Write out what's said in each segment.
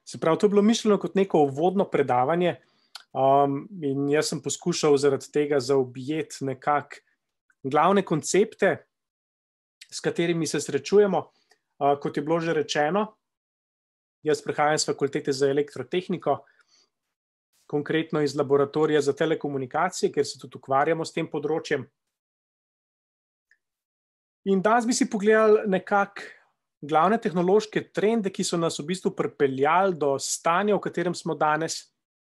Se pravi, to je bilo mišljeno kot neko uvodno predavanje, in jaz sem poskušal zaradi tega zaobjeti nekako glavne koncepte, s katerimi se srečujemo. Kot je bilo že rečeno, jaz prihajam s fakultete za elektrotehniko, konkretno iz laboratorija za telekomunikacije, ker se tudi ukvarjamo s tem področjem. In danes bi si pogledali nekako glavne tehnološke trende, ki so nas v bistvu pripeljali do stanja, v katerem smo danes.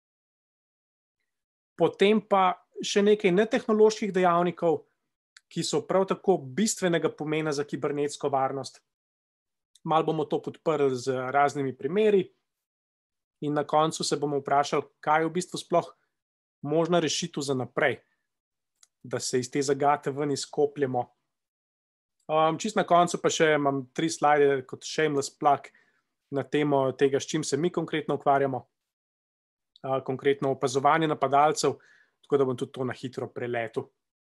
Potem pa še nekaj netehnoloških dejavnikov, ki so prav tako bistvenega pomena za kibernetsko varnost. Malo bomo to podprli z raznimi primeri in na koncu se bomo vprašali, kaj je v bistvu sploh možna rešitev za naprej, da se iz te zagate ven izkopljemo. Čisto na koncu pa še imam 3 slide kot shameless plug na temo tega, s čim se mi konkretno ukvarjamo, konkretno opazovanje napadalcev, tako da bom tudi to na hitro preletel.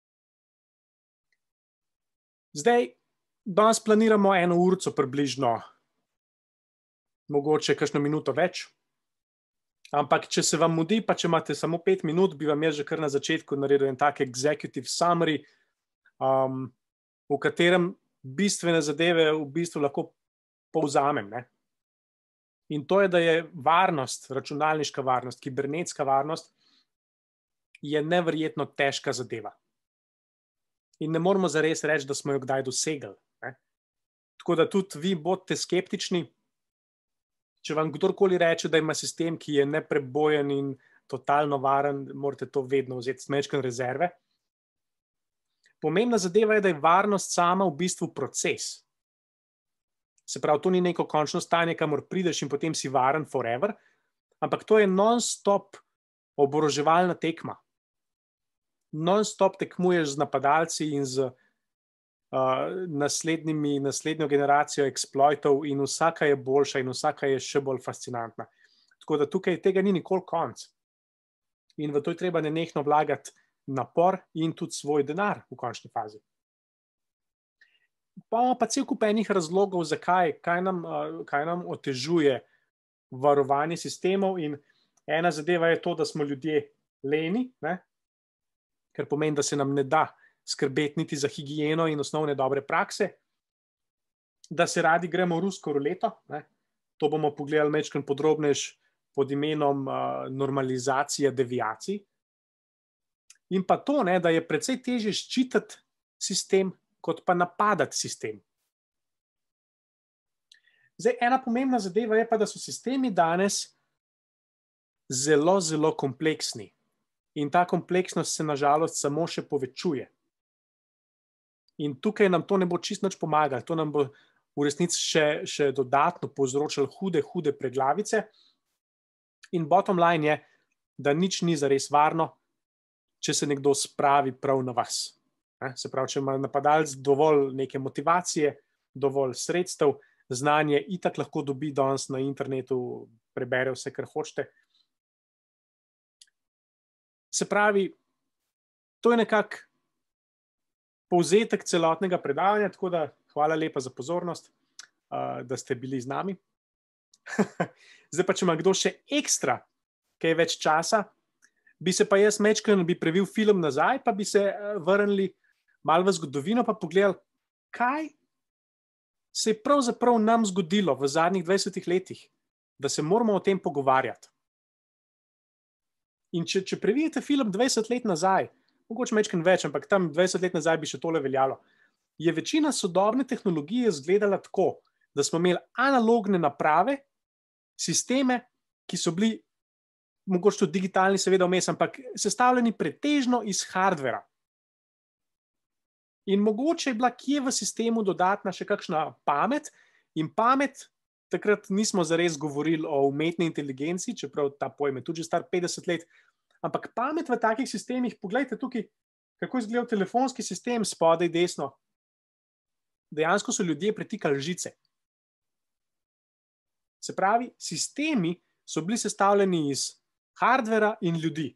Zdaj, danes planiramo 1 urico približno, mogoče kakšno minuto več, ampak če se vam mudi, pa če imate samo 5 minut, bi vam jaz že kar na začetku naredil en tak executive summary, v katerem bistvene zadeve v bistvu lahko povzamem, ne. In to je, da je varnost, računalniška varnost, kibernetska varnost je neverjetno težka zadeva. In ne moramo zares reči, da smo jo kdaj dosegli, ne. Tako da tudi vi bodite skeptični, če vam kdorkoli reče, da ima sistem, ki je neprebojen in totalno varen, morate to vedno vzeti s majčkeno rezerve. Pomembna zadeva je, da je varnost sama v bistvu proces. Se pravi, to ni neko končno stanje, kamor prideš in potem si varen forever, ampak to je non-stop oboroževalna tekma. Non-stop tekmuješ z napadalci in z naslednjo generacijo exploitov in vsaka je boljša in vsaka je še bolj fascinantna. Tako da tukaj tega ni nikoli konec. In v to je treba nenehno vlagati napor in tudi svoj denar v končni fazi. Pa imamo pa cel kup enih razlogov, zakaj, kaj nam otežuje varovanje sistemov, in ena zadeva je to, da smo ljudje leni, ne? Ker pomeni, da se nam ne da skrbeti niti za higieno in osnovne dobre prakse, da se radi gremo v rusko ruleto, ne? To bomo pogledali majčkeno podrobneje pod imenom normalizacija deviacij. In pa to, ne, da je precej težje ščititi sistem, kot pa napadati sistem. Zdaj, ena pomembna zadeva je pa, da so sistemi danes zelo, zelo kompleksni. In ta kompleksnost se na žalost samo še povečuje. In tukaj nam to ne bo čisto nič pomagalo. To nam bo v resnici še dodatno povzročalo hude preglavice. In bottom line je, da nič ni zares varno, če se nekdo spravi prav na vas. Se pravi, če ima napadalec dovolj neke motivacije, dovolj sredstev, znanje itak lahko dobi danes na internetu, prebere vse, kar hočete. Se pravi, to je nekako povzetek celotnega predavanja, tako da hvala lepa za pozornost, da ste bili z nami. Zdaj pa, če ima kdo še ekstra kaj več časa, bi se pa jaz majčkeno previl film nazaj, pa bi se vrnili malo v zgodovino, pa pogledali, kaj se je pravzaprav nam zgodilo v zadnjih 20 letih, da se moramo o tem pogovarjati. In če previjete film 20 let nazaj, mogoče majčkeno več, ampak tam 20 let nazaj bi še tole veljalo, je večina sodobne tehnologije izgledala tako, da smo imeli analogne naprave, sisteme, ki so bili mogoče tudi digitalni, seveda vmes, ampak sestavljeni pretežno iz hardvera. In mogoče je bila kje v sistemu dodatna še kakšna pamet, in pamet, takrat nismo zares govorili o umetni inteligenci, čeprav ta pojem je tudi že star 50 let, ampak pamet v takih sistemih, poglejte tukaj, kako je izgledal telefonski sistem spodaj desno. Dejansko so ljudje pretikali žice. Se pravi, sistemi so bili sestavljeni iz hardvera in ljudi.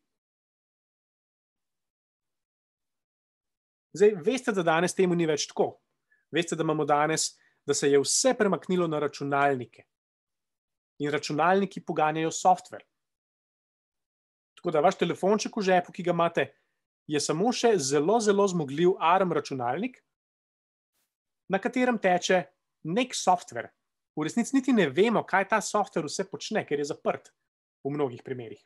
Zdaj, veste, da danes temu ni več tako. Veste, da imamo danes, da se je vse premaknilo na računalnike. in računalniki poganjajo software. Tako da vaš telefonček v žepu, ki ga imate, je samo še zelo, zelo zmogljiv ARM računalnik, na katerem teče nek software. V resnici niti ne vemo, kaj ta software vse počne, ker je zaprt v mnogih primerih.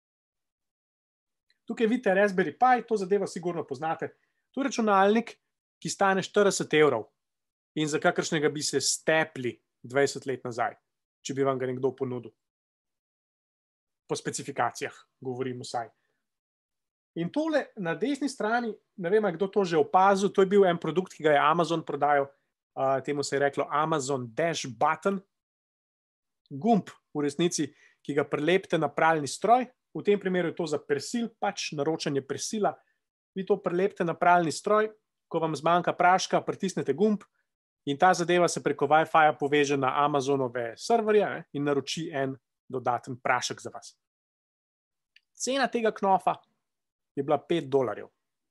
Tukaj vidite Raspberry Pi, to zadevo sigurno poznate. To je računalnik, ki stane 40 € in za kakršnega bi se stepli 20 let nazaj, če bi vam ga nekdo ponudil. Po specifikacijah, govorim vsaj. In tole na desni strani, ne vem, kdo to že opazil, to je bil en produkt, ki ga je Amazon prodajal, temu se je reklo Amazon Dash Button, gumb v resnici, ki ga prilepite na pralni stroj, v tem primeru je to za persil, pač naročanje persila, vi to prilepite na pralni stroj, ko vam zmanjka praška, pritisnete gumb in ta zadeva se preko Wi-Fi poveže na Amazonove serverje in naroči en dodaten prašek za vas. Cena tega knofa je bila $5.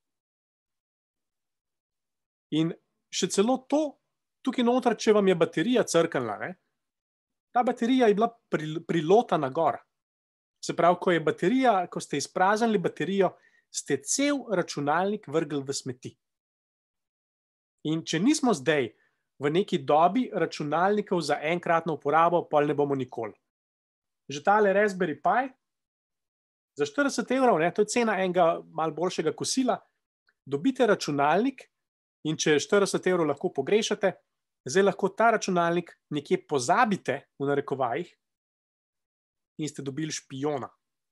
In še celo to, tukaj noter, če vam je baterija crknila, ta baterija je bila prilotana gor. Se pravi, ko ste izpraznili baterijo, ste cel računalnik vrgli v smeti. In če nismo zdaj v neki dobi računalnikov za enkratno uporabo, pol ne bomo nikoli. Že tale Raspberry Pi, za 40 €, to je cena enega malo boljšega kosila, dobite računalnik in če 40 € lahko pogrešate, zdaj lahko ta računalnik nekje pozabite, v narekovajih, in ste dobili špijona.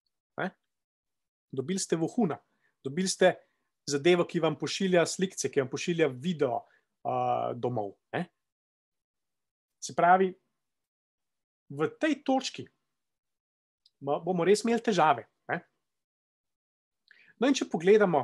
Dobili ste vohuna, dobili ste zadevo, ki vam pošilja slikce, ki vam pošilja video domov. Se pravi, v tej točki bomo res imeli težave. No in če pogledamo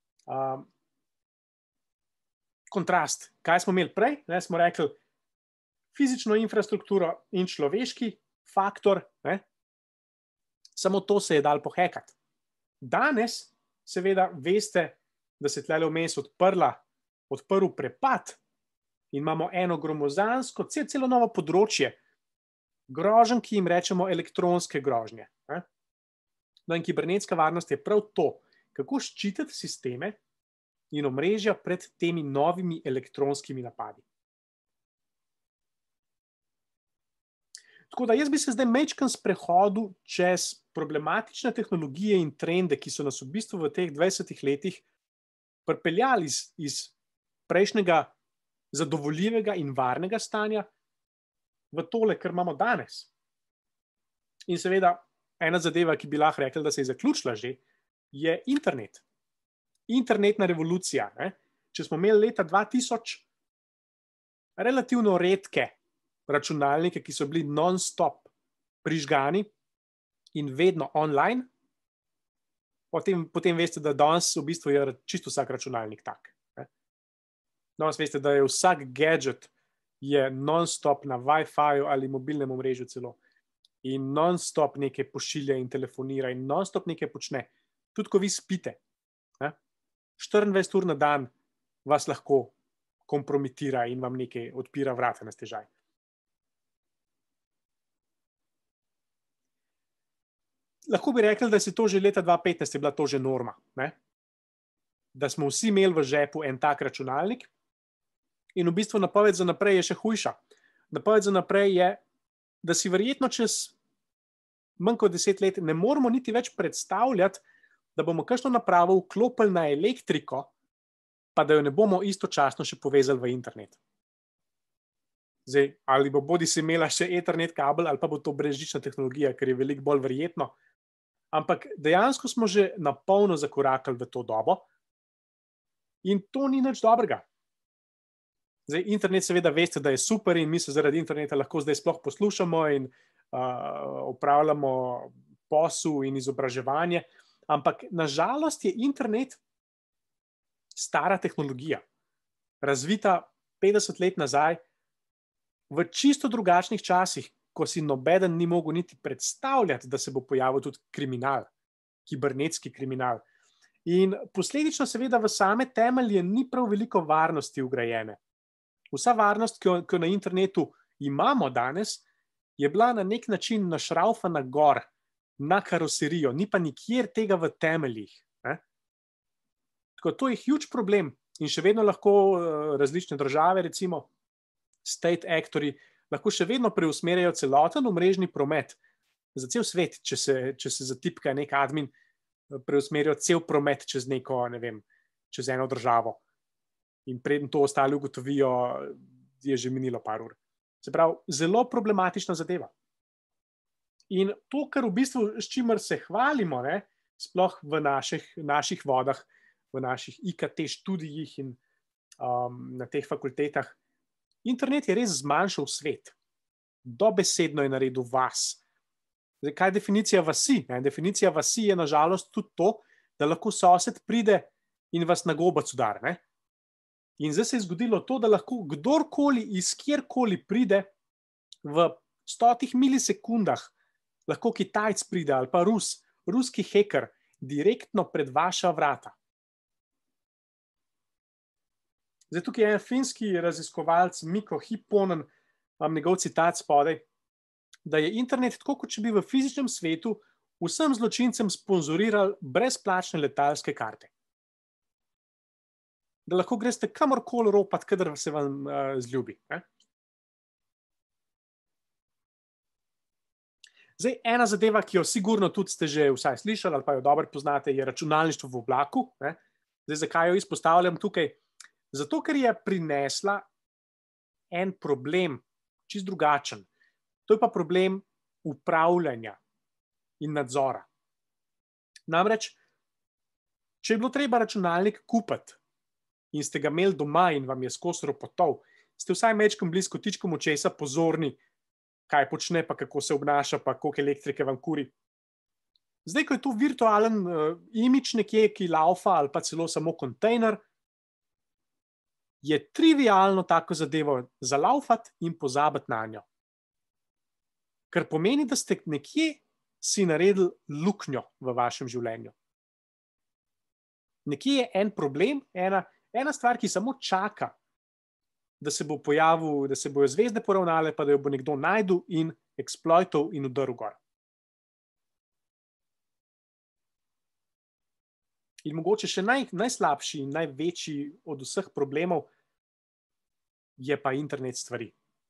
kontrast, kaj smo imeli prej, smo rekli fizično infrastrukturo in človeški faktor, samo to se je dalo pohekati. Danes, seveda, veste, da se tlele vmes odprl prepad in imamo eno gromozansko, celo novo področje groženj, ki jim rečemo elektronske grožnje. No in kibernetska varnost je prav to, kako ščititi sisteme in omrežja pred temi novimi elektronskimi napadi. Tako da jaz bi se zdaj majčkeno sprehodil čez problematične tehnologije in trende, ki so nas v bistvu v teh 20 letih pripeljali iz prejšnjega zadovoljivega in varnega stanja v tole, kar imamo danes. In seveda, ena zadeva, ki bi lahko rekli, da se je zaključila že, je internet. Internetna revolucija. Če smo imeli leta 2000 relativno redke računalnike, ki so bili non-stop prižgani in vedno online, potem veste, da danes v bistvu je čisto vsak računalnik tak. Danes veste, da je vsak gadget je non-stop na Wi-Fi ali mobilnem omrežju celo in non-stop nekaj pošilja in telefonira in non-stop nekaj počne. Tudi ko vi spite. 24 ur na dan vas lahko kompromitira in vam nekaj odpira vrata na stežaj. Lahko bi rekli, da se to že leta 2015 je bila to že norma. Da smo vsi imeli v žepu en tak računalnik in v bistvu napoved za naprej je še hujša. Napoved za naprej je, da si verjetno čez manj kot 10 let ne moramo niti več predstavljati, da bomo kakšno napravo vklopili na elektriko, pa da jo ne bomo istočasno še povezali v internet. Zdaj, ali bo bodisi imela še Ethernet kabel, ali pa bo to brezžična tehnologija, ker je veliko bolj verjetno. Ampak dejansko smo že na polno zakorakali v to dobo in to ni nič dobrega. Zdaj, internet seveda veste, da je super in mi se zaradi interneta lahko zdaj sploh poslušamo in opravljamo posel in izobraževanje, ampak nažalost je internet stara tehnologija, razvita 50 let nazaj, v čisto drugačnih časih, ko si nobeden ni mogel niti predstavljati, da se bo pojavil tudi kriminal, kibernetski kriminal. In posledično seveda v same temelje ni prav veliko varnosti vgrajene. Vsa varnost, ki jo na internetu imamo danes, je bila na nek način našraufana gor na karoserijo, ni pa nikjer tega v temeljih. Tako, to je huge problem in še vedno lahko različne države, recimo state actori, lahko še vedno preusmerjajo celoten omrežni promet za cel svet, če se zatipka nek admin, preusmerijo cel promet čez neko, ne vem, čez eno državo. In preden to ostali ugotovijo, je že minilo par ur. Se pravi, zelo problematična zadeva. In to, kar v bistvu, s čimer se hvalimo, sploh v naših vodah, v naših IKT študijih in na teh fakultetah, internet je res zmanjšal svet. Dobesedno je naredil vas. Zdaj, kaj je definicija vasi? Definicija vasi je nažalost tudi to, da lahko sosed pride in vas na gobac udari. In zdaj se je zgodilo to, da lahko kdorkoli iz kjerkoli pride v 100 milisekundah, lahko Kitajc pride ali pa ruski hacker direktno pred vaša vrata. Zdaj, tukaj je en finski raziskovalec Mikko Hipponen, imam njegov citat spodaj, da je internet tako, kot če bi v fizičnem svetu vsem zločincem sponzorirali brezplačne letalske karte. Da lahko greste kamorkoli ropat, kadar se vam zljubi. Zdaj, ena zadeva, ki jo sigurno tudi ste že vsaj slišali ali pa jo dobro poznate, je računalništvo v oblaku. Zdaj, zakaj jo izpostavljam tukaj? Zato, ker je prinesla en problem, čist drugačen. To je pa problem upravljanja in nadzora. Namreč, če je bilo treba računalnik kupiti in ste ga imeli doma in vam je skozi ropotov, ste vsaj majčkeno bili s kotičkom očesa pozorni, kaj počne, pa kako se obnaša, pa koliko elektrike vam kuri. Zdaj, ko je to virtualen imidž nekje, ki laufa ali pa celo samo kontejner, je trivialno tako zadevo zalaufati in pozabiti na njo. Kar pomeni, da ste nekje si naredili luknjo v vašem življenju. Nekje je en problem, ena stvar, ki samo čaka, da se bo pojavil, da se bojo zvezde poravnale, pa da jo bo nekdo najdel in eksploital in udaril gor. In mogoče še najslabši in največji od vseh problemov je pa internet stvari.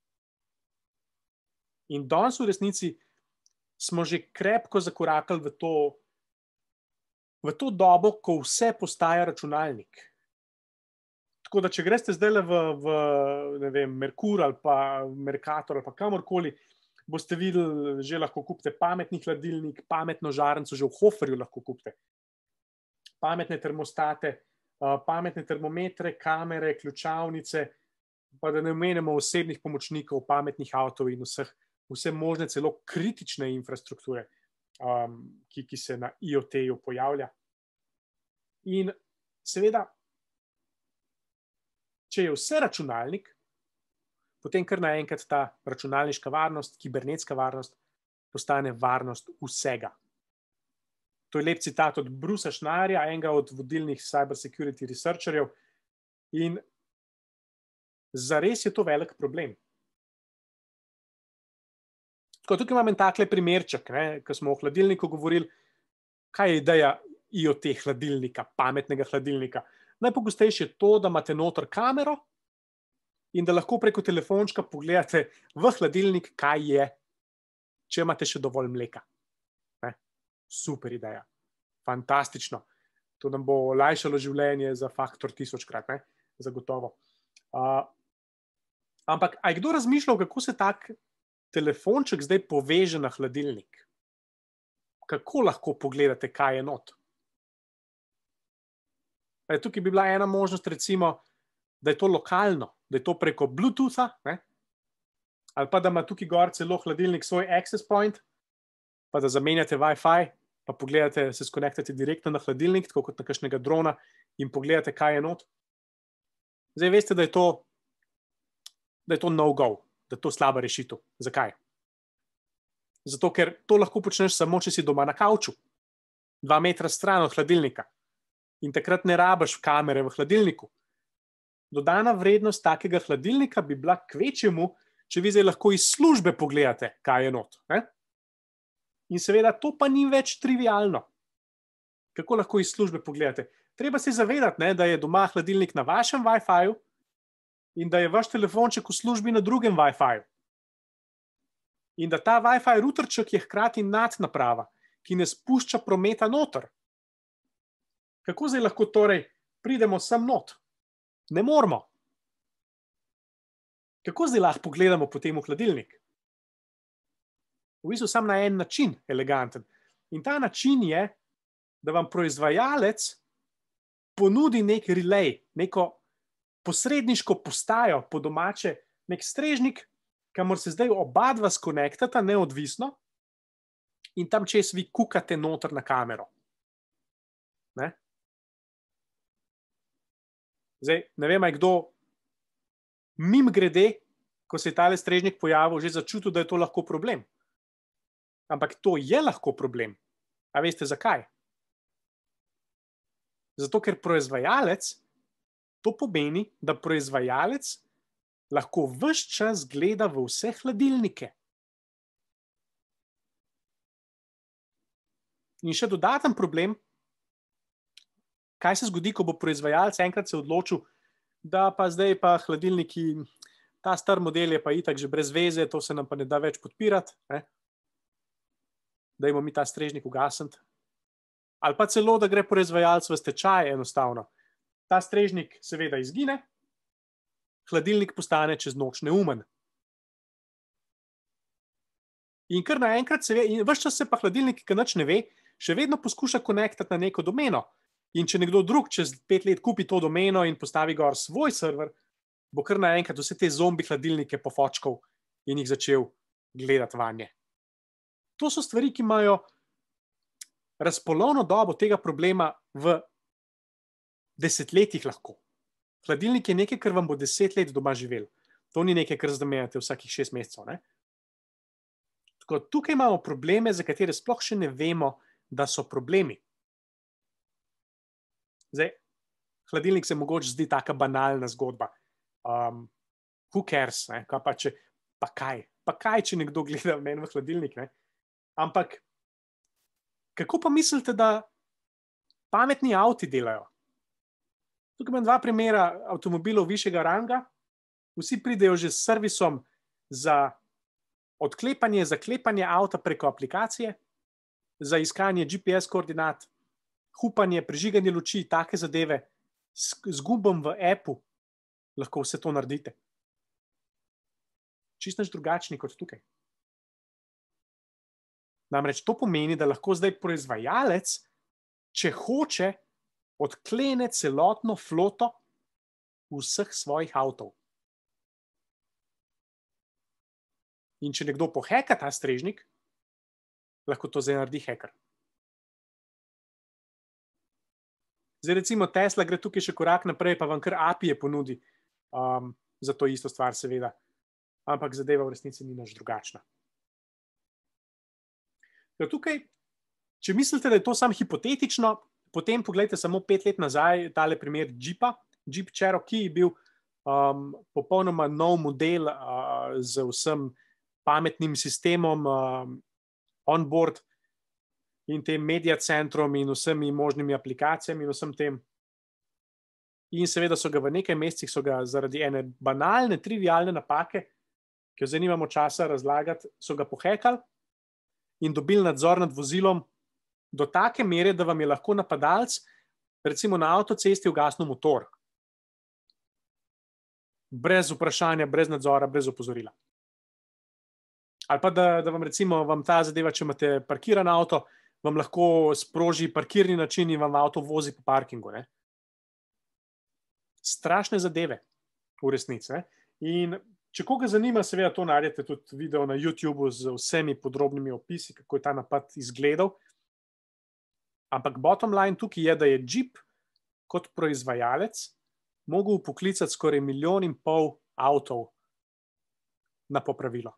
In danes v resnici smo že krepko zakorakali v to dobo, ko vse postaja računalnik. Tako da, če greste zdaj v ne vem, Merkur ali pa Mercator ali pa kamorkoli, boste videli, že lahko kupite pametni hladilnik, pametno žarnico, že v Hoferju lahko kupite. Pametne termostate, pametne termometre, kamere, ključavnice, pa da ne omenjamo osebnih pomočnikov, pametnih avtov in vse možne, celo kritične infrastrukture, ki se na IoT-ju pojavlja. In seveda, če je vse računalnik, potem kar naenkrat ta računalniška varnost, kibernetska varnost, postane varnost vsega. To je lep citat od Brucea Schneiderja, enega od vodilnih cyber security researcherjev, in zares je to velik problem. Tako, tukaj imam en takle primerček, ko smo o hladilniku govorili, kaj je ideja IoT hladilnika, pametnega hladilnika. Najpogostejše je to, da imate noter kamero in da lahko preko telefončka pogledate v hladilnik, kaj je, če imate še dovolj mleka. Super ideja. Fantastično. To nam bo olajšalo življenje za faktor 1000-krat, zagotovo. Ampak, a je kdo razmišljal, kako se tak telefonček zdaj poveže na hladilnik? Kako lahko pogledate, kaj je not? Tukaj bi bila ena možnost, recimo, da je to lokalno, da je to preko Bluetootha, ali pa da ima tukaj gor celo hladilnik svoj access point, pa da zamenjate Wi-Fi, pa pogledate, se skonektate direktno na hladilnik, tako kot na kakšnega drona, in pogledate, kaj je not. Zdaj veste, da je to no-go, da je to slaba rešitev. Zakaj? Zato, ker to lahko počneš samo, če si doma na kavču, 2 metra stran od hladilnika. In takrat ne rabiš kamere v hladilniku. Dodana vrednost takega hladilnika bi bila kvečjemu, če vi zdaj lahko iz službe pogledate, kaj je not. Ne? In seveda, to pa ni več trivialno. Kako lahko iz službe pogledate? Treba se zavedati, ne, da je doma hladilnik na vašem Wi-Fi-ju in da je vaš telefonček v službi na drugem Wi-Fi-ju. In da ta Wi-Fi routerček je hkrati nadnaprava, ki ne spušča prometa noter. Kako zdaj lahko torej pridemo sem not? Ne moramo. Kako zdaj lahko pogledamo potem v hladilnik? V bistvu sam na en način eleganten. In ta način je, da vam proizvajalec ponudi nek relay, neko posredniško postajo po domače, nek strežnik, kamor se zdaj oba dva skonektata neodvisno in tam čez vi kukate noter na kamero. Ne? Zdaj, ne vem, je kdo mimogrede, ko se je tale strežnik pojavil, že začutil, da je to lahko problem. Ampak to je lahko problem. A veste zakaj? Zato, ker proizvajalec, to pomeni, da proizvajalec lahko ves čas gleda v vse hladilnike. In še dodaten problem, kaj se zgodi, ko bo proizvajalec enkrat se odločil, da pa zdaj pa hladilniki, ta star model je pa itak že brez veze, to se nam pa ne da več podpirati, ne? Dajmo mi ta strežnik ugasniti. Ali pa celo, da gre proizvajalec v stečaj enostavno. Ta strežnik seveda izgine, hladilnik postane čez noč neumen. In kar naenkrat se ve, in ves čas se pa hladilnik, ki nič ne ve, še vedno poskuša konektati na neko domeno. In če nekdo drug čez 5 let kupi to domeno in postavi gor svoj server, bo kar naenkrat vse te zombi hladilnike pofočkal in jih začel gledati vanje. To so stvari, ki imajo razpolovno dobo tega problema v desetletjih lahko. Hladilnik je nekaj, kar vam bo 10 let doma živel. To ni nekaj, kar zamenjate vsakih 6 mesecev. Ne? Tako, tukaj imamo probleme, za katere sploh še ne vemo, da so problemi. Zdaj, hladilnik se mogoče zdi taka banalna zgodba. Who cares? Ne? Pa kaj, če nekdo gleda meni v hladilnik? Ne? Ampak, kako pa mislite, da pametni avti delajo? Tukaj imam 2 primera avtomobilov višjega ranga. Vsi pridejo že s servisom za odklepanje, zaklepanje avta preko aplikacije, za iskanje GPS koordinat, hupanje, prižiganje luči, take zadeve, z gumbom v appu lahko vse to naredite. Čisto nič drugačni kot tukaj. Namreč to pomeni, da lahko zdaj proizvajalec, če hoče, odklene celotno floto vseh svojih avtov. In če nekdo poheka ta strežnik, lahko to zdaj naredi hacker. Zdaj recimo Tesla gre tukaj še korak naprej, pa vam kar API-je ponudi za to isto stvar seveda. Ampak zadeva v resnici ni nič drugačna. Tukaj, če mislite, da je to samo hipotetično, potem pogledajte samo 5 let nazaj tale primer Jeepa. Jeep Cherokee je bil popolnoma nov model z vsem pametnim sistemom onboard in tem media centrom in vsemi možnimi aplikacijami in vsem tem. In seveda so ga v nekaj mesecih zaradi ene banalne, trivialne napake, ki jo zdaj nimamo časa razlagati, so ga pohekali in dobili nadzor nad vozilom do take mere, da vam je lahko napadalec recimo na avtocesti ugasnil motor. Brez vprašanja, brez nadzora, brez opozorila. Ali pa da vam recimo ta zadeva, če imate parkiran avto, vam lahko sproži parkirni način in vam avto vozi po parkingu. Ne? Strašne zadeve v resnici. Ne? In če koga zanima, seveda to najdete tudi video na YouTubeu z vsemi podrobnimi opisi, kako je ta napad izgledal. Ampak bottom line tukaj je, da je Jeep kot proizvajalec mogel poklicati skoraj 1,5 milijona avtov na popravilo.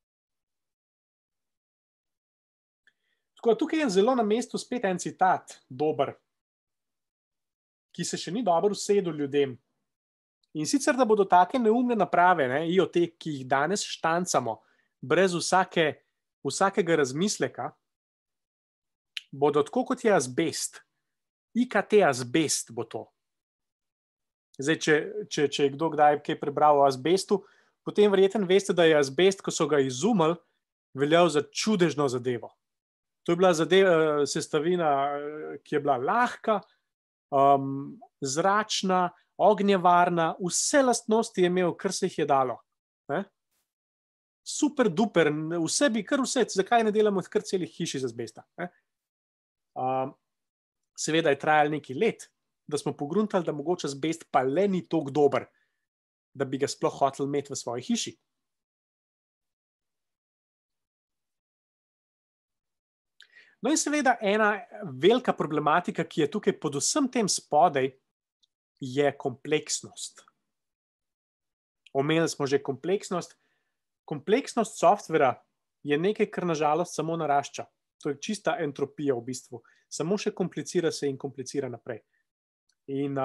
Tako da tukaj je zelo na mestu spet en citat, dober, ki se še ni dobro usedel ljudem In sicer, da bodo take neumne naprave, IoT, ki jih danes štancamo, brez vsakega razmisleka, bodo tako kot je azbest. IKT azbest bo to. Zdaj, če je kdo kdaj kaj prebral o azbestu, potem verjetno veste, da je azbest, ko so ga izumili, veljal za čudežno zadevo. To je bila sestavina, ki je bila lahka, zračna, ognjevarna, vse lastnosti je imel, kar se jih je dalo. Super duper, kar vse, zakaj ne delamo kar celih hiš iz azbesta? Seveda je trajalo nekaj let, da smo pogruntali, da mogoče azbest pa le ni toliko dober, da bi ga sploh hoteli imeti v svoji hiši. No in seveda ena velika problematika, ki je tukaj pod vsem tem spodaj, je kompleksnost. Omenili smo že kompleksnost. Kompleksnost softvera je nekaj, kar nažalost samo narašča. To je čista entropija v bistvu. Samo še komplicira se in komplicira naprej. In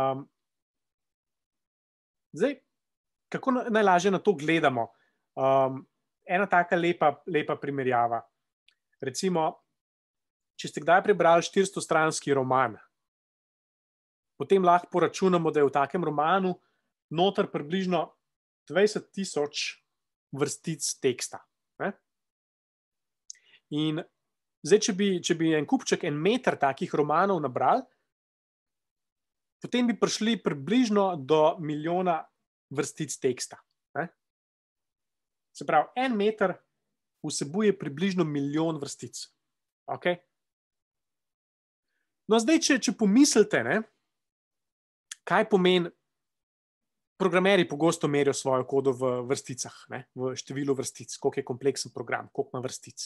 zdaj, kako najlažje na to gledamo? Ena taka lepa primerjava. Recimo, če ste kdaj prebrali 400-stranski roman, potem lahko poračunamo, da je v takem romanu noter približno 20,000 vrstic teksta. In zdaj, če bi en kupček, en meter takih romanov nabrali, potem bi prišli približno do 1 milijona vrstic teksta. Se pravi, en meter vsebuje približno 1 milijon vrstic. Okay? No, zdaj, če pomislite, kaj pomeni, programerji pogosto merijo svojo kodo v vrsticah, v številu vrstic, koliko je kompleksen program, koliko ima vrstic.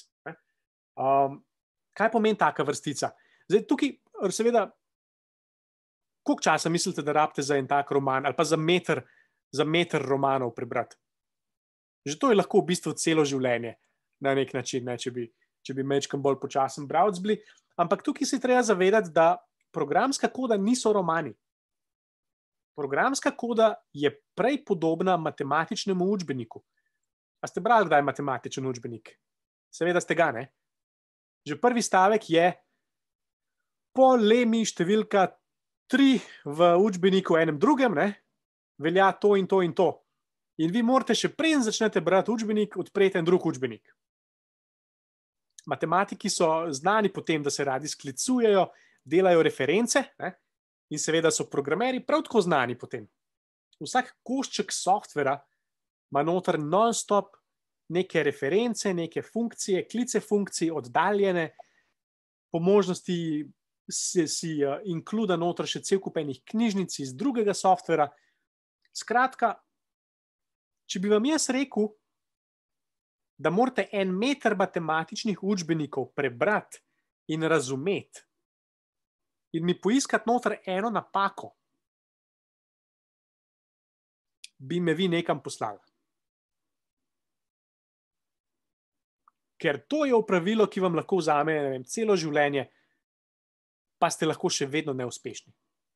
Kaj pomeni taka vrstica? Zdaj, tukaj, seveda, koliko časa mislite, da rabite za en tak roman, ali pa za meter romanov prebrati? Že to je lahko v bistvu celo življenje, na nek način, če bi majčkeno bolj počasen bralec bili. Ampak tukaj se je treba zavedati, da programska koda niso romani. Programska koda je prej podobna matematičnemu učbeniku. A ste brali kdaj matematičen učbenik? Seveda ste ga, ne? Že prvi stavek je po lemi številka 3 v učbeniku enem drugem, velja to in to in to. In vi morate še preden začnete brati učbenik, odpreti en drug učbenik. Matematiki so znani po tem, da se radi sklicujejo, delajo reference, in seveda so programeri prav tako znani po tem. Vsak košček softvera ima noter non-stop neke reference, neke funkcije, klice funkcij, oddaljene, po možnosti si inkluda noter še cel kup enih knjižnic iz drugega softvera. Skratka, če bi vam jaz rekel, da morate en meter matematičnih učbenikov prebrati in razumeti in mi poiskati noter eno napako, bi me vi nekam poslali. Ker to je opravilo, ki vam lahko vzame celo življenje, pa ste lahko še vedno neuspešni.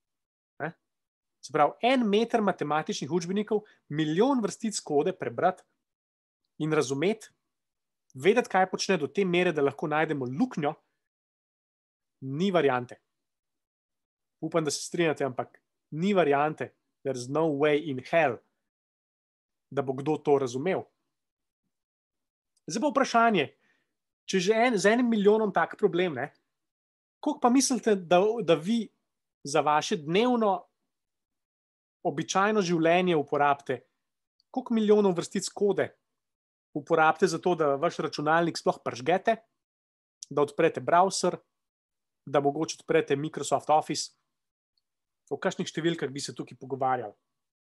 Se pravi, en meter matematičnih učbenikov, 1 milijon vrstic kode prebrati in razumeti, vedeti, kaj počne do te mere, da lahko najdemo luknjo, ni variante. Upam, da se strinjate, ampak ni variante. There's no way in hell, da bo kdo to razumel. Zdaj pa vprašanje, če že z 1 milijonom tak problem, koliko pa mislite, da vi za vaše dnevno običajno življenje uporabite, koliko milijonov vrstic kode uporabite za to, da vaš računalnik sploh prižgete, da odprete browser, da mogoče odprete Microsoft Office. O kakšnih številkah bi se tukaj pogovarjali.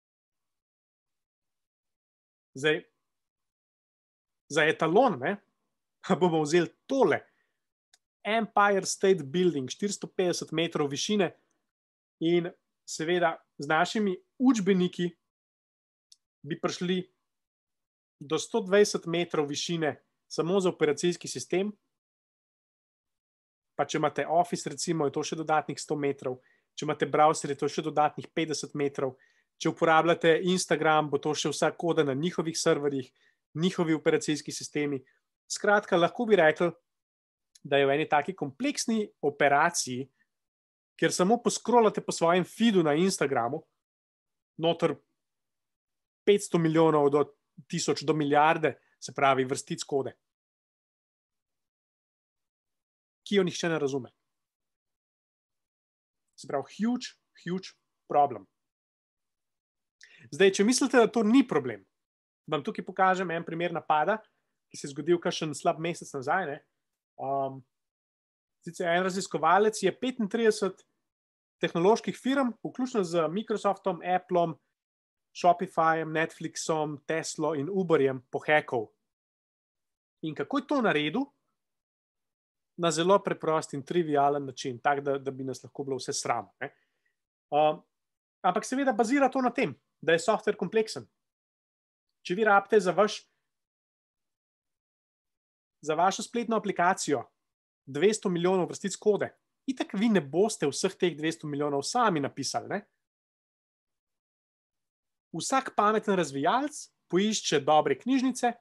Zdaj, za etalon, bomo vzeli tole. Empire State Building, 450 metrov višine in seveda z našimi učbeniki bi prišli do 120 metrov višine samo za operacijski sistem, pa če imate Office, recimo, je to še dodatnih 100 metrov, če imate browser, je to še dodatnih 50 metrov, Če uporabljate Instagram, bo to še vsa koda na njihovih serverjih, njihovi operacijski sistemi. Skratka, lahko bi rekli, da je v eni taki kompleksni operaciji, kjer samo poskrolate po svojem feedu na Instagramu, noter 500 milijonov do 1000 do milijarde, se pravi vrstic kode, ki jo nihče ne razume. Se pravi, huge problem. Zdaj, če mislite, da to ni problem, vam tukaj pokažem en primer napada, ki se je zgodil kakšen slab mesec nazaj. Ne? Sicer en raziskovalec je 35 tehnoloških firm, vključno z Microsoftom, Appleom, Shopifyjem, Netflixom, Teslo in Uberjem pohekal. In kako je to naredil? Na zelo preprost in trivialen način, tak, da bi nas lahko bilo vse sram. Ne? Ampak seveda bazira to na tem, da je software kompleksen. Če vi rabite za vašo spletno aplikacijo 200 milijonov vrstic kode, itak vi ne boste vseh teh 200 milijonov sami napisali. Ne? Vsak pameten razvijalec poišče dobre knjižnice,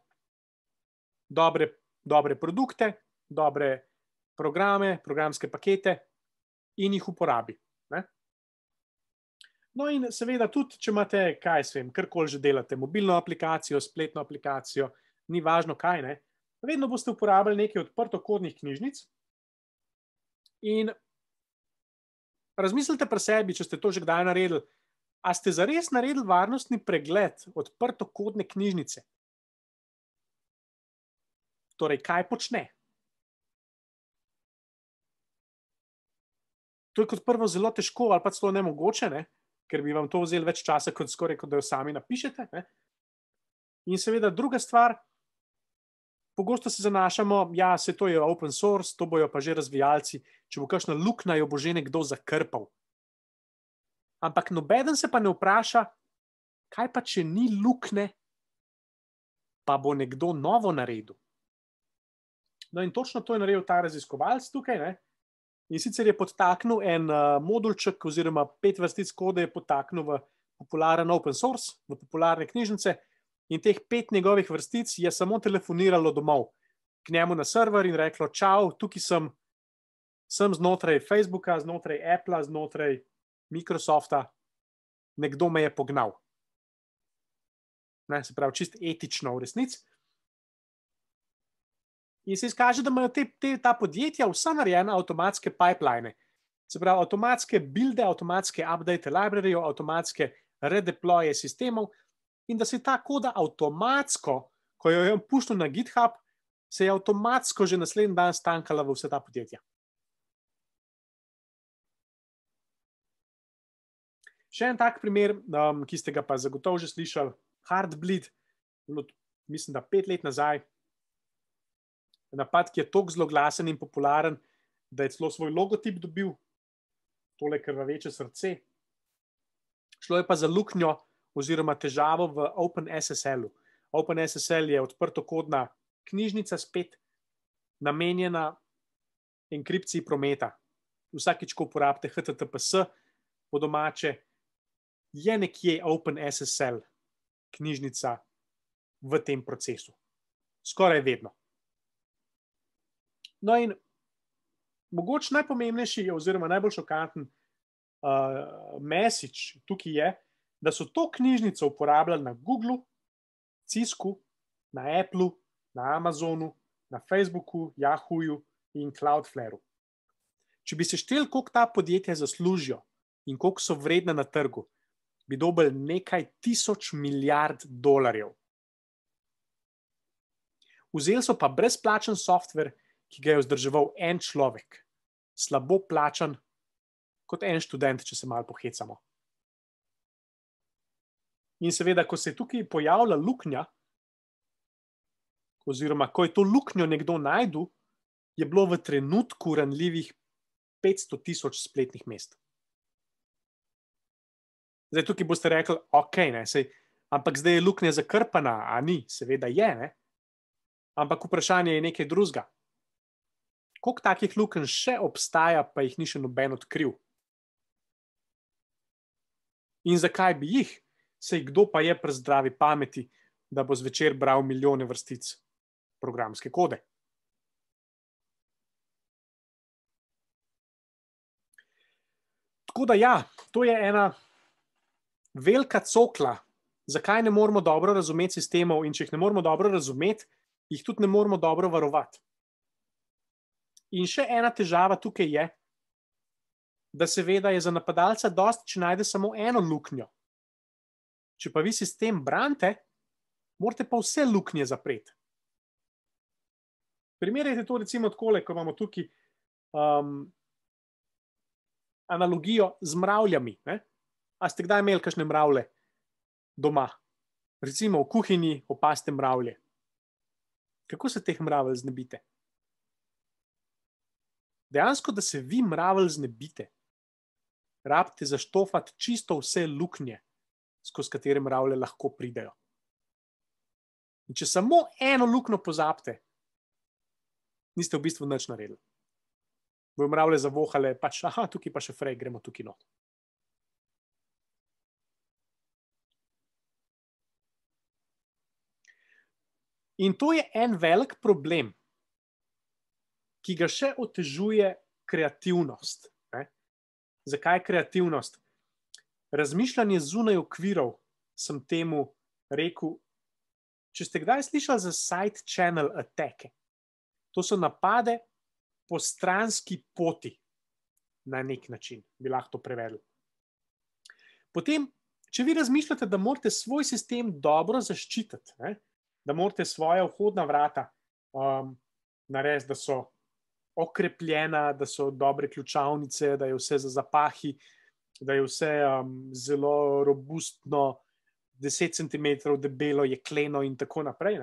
dobre produkte, dobre programe, programske pakete in jih uporabi. Ne? No in seveda tudi, če imate, karkoli že delate, mobilno aplikacijo, spletno aplikacijo, ni važno kaj, ne? Vedno boste uporabljali nekaj odprtokodnih knjižnic in razmislite pri sebi, če ste to že kdaj naredili, a ste zares naredili varnostni pregled odprtokodne knjižnice? Torej, kaj počne? To je kot prvo zelo težko ali pa celo nemogoče, ne? Ker bi vam to vzeli več časa, kot skoraj, da jo sami napišete. Ne? In seveda druga stvar, pogosto se zanašamo, ja, se to je open source, to bojo pa že razvijalci, če bo kakšna luknja, jo bo že nekdo zakrpal. Ampak nobeden se pa ne vpraša, kaj pa če ni luknje, pa bo nekdo novo naredil. No in točno to je naredil ta raziskovalec tukaj, ne? In sicer je podtaknil en modulček oziroma 5 vrstic kode je podtaknil v popularen open source, v popularne knjižnice in teh 5 njegovih vrstic je samo telefoniralo domov k njemu na server in reklo, čau, tukaj sem znotraj Facebooka, znotraj Applea, znotraj Microsofta, nekdo me je pognal. Ne, se pravi, čist etično v resnici. In se izkaže, da imajo ta podjetja vsa narejena avtomatske pipeline. Se pravi, avtomatske builde, avtomatske update library, avtomatske redeploye sistemov in da se ta koda avtomatsko, ko jo je puštil na GitHub, se je avtomatsko že naslednji dan stankala v vse ta podjetja. Še en tak primer, ki ste ga pa zagotovo že slišali, Heartbleed, mislim, da 5 let nazaj, napad, ki je toliko zloglasen in popularen, da je celo svoj logotip dobil, tole krvaveče srce. Šlo je pa za luknjo oziroma težavo v OpenSSL-u. OpenSSL je odprtokodna knjižnica spet namenjena enkripciji prometa. Vsakič, ko uporabite HTTPS po domače, je nekje OpenSSL knjižnica v tem procesu. Skoraj vedno. No in mogoče najpomembnejši oziroma najbolj šokanten message tukaj je, da so to knjižnico uporabljali na Googlu, Cisku, na Appleu, na Amazonu, na Facebooku, Yahooju in Cloudflareu. Če bi se šteli, koliko ta podjetja zaslužijo in koliko so vredna na trgu, bi dobili nekaj 1000 milijard dolarjev. Vzeli so pa brezplačen software, ki ga je vzdrževal en človek, slabo plačan, kot en študent, če se malo pohecamo. In seveda, ko se je tukaj pojavila luknja, oziroma ko je to luknjo nekdo našel, je bilo v trenutku ranljivih 500 000 spletnih mest. Zdaj tukaj boste rekli, ok, ne, ampak zdaj je luknja zakrpana, a ni? Seveda je, ne? Ampak vprašanje je nekaj drugega. Koliko takih lukenj še obstaja, pa jih ni še noben odkril? In zakaj bi jih? sej kdo pa je pri zdravi pameti, da bo zvečer bral milijone vrstic programske kode. Tako da ja, to je ena velika cokla, zakaj ne moramo dobro razumeti sistemov, in če jih ne moramo dobro razumeti, jih tudi ne moramo dobro varovati. In še ena težava tukaj je, da seveda je za napadalca dosti, če najde samo eno luknjo. Če pa vi sistem branite, morate pa vse luknje zapreti. Primerjajte to recimo takole, ko imamo tukaj analogijo z mravljami. A ste kdaj imeli kakšne mravlje doma? Recimo v kuhinji opazite mravlje. Kako se teh mravelj znebite? Dejansko, da se vi mravelj znebite, rabite zaštofati čisto vse luknje, skozi katere mravlje lahko pridejo. In če samo eno luknjo pozabite, niste v bistvu nič naredili. Bojo mravlje zavohale, pač, aha, tukaj pa še frej, gremo tukaj not. In to je en velik problem, ki ga še otežuje kreativnost. Zakaj kreativnost? Razmišljanje zunaj okvirov, sem temu rekel. Če ste kdaj slišali za side channel attack, to so napade po stranski poti, na nek način, bi lahko to prevedli. Potem, če vi razmišljate, da morate svoj sistem dobro zaščititi, da morate svoja vhodna vrata narediti, da so okrepljena, da so dobre ključavnice, da je vse za zapahi, da je vse zelo robustno, 10 centimetrov debelo, jekleno in tako naprej.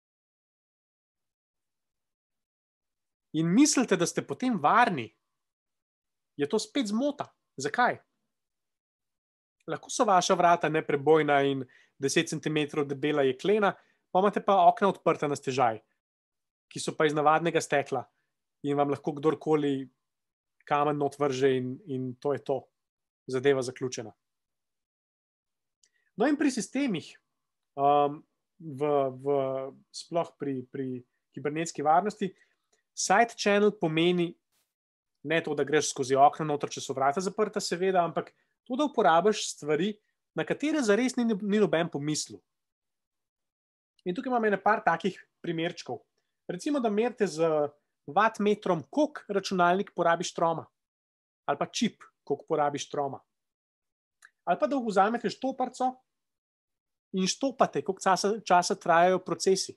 In mislite, da ste potem varni, je to spet zmota. Zakaj? Lahko so vaša vrata neprebojna in 10 centimetrov debela jeklena, pa imate pa okna odprta na stežaj, ki so pa iz navadnega stekla in vam lahko kdorkoli kamen not vrže in to je to. Zadeva zaključena. No in pri sistemih, sploh pri kibernetski varnosti, side channel pomeni ne to, da greš skozi okno noter, če so vrata zaprta, seveda, ampak to, da uporabiš stvari, na katere zares ni noben pomislil. In tukaj imam par takih primerčkov. Recimo, da merite z wattmetrom, koliko računalnik porabi štroma, ali pa čip, koliko porabi štroma. Ali pa da vzamete štoparco in štopate, koliko časa trajajo procesi.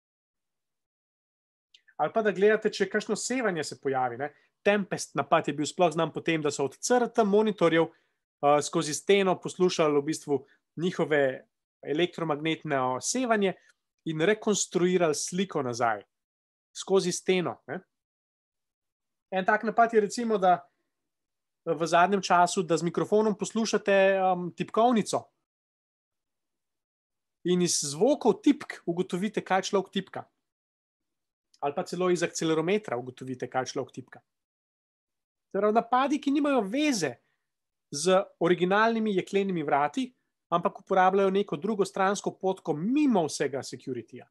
Ali pa da gledate, če kakšno sevanje se pojavi. Tempest napad je bil sploh znan po tem, da so od CRT monitorjev skozi steno poslušali v bistvu njihove elektromagnetne sevanje in rekonstruirali sliko nazaj skozi steno. En tak napad je recimo, da v zadnjem času, da z mikrofonom poslušate tipkovnico in iz zvokov tipk ugotovite, kaj človek tipka. Ali pa celo iz akcelerometra ugotovite, kaj človek tipka. Torej, napadi, ki nimajo veze z originalnimi jeklenimi vrati, ampak uporabljajo neko drugo stransko potko mimo vsega securityja.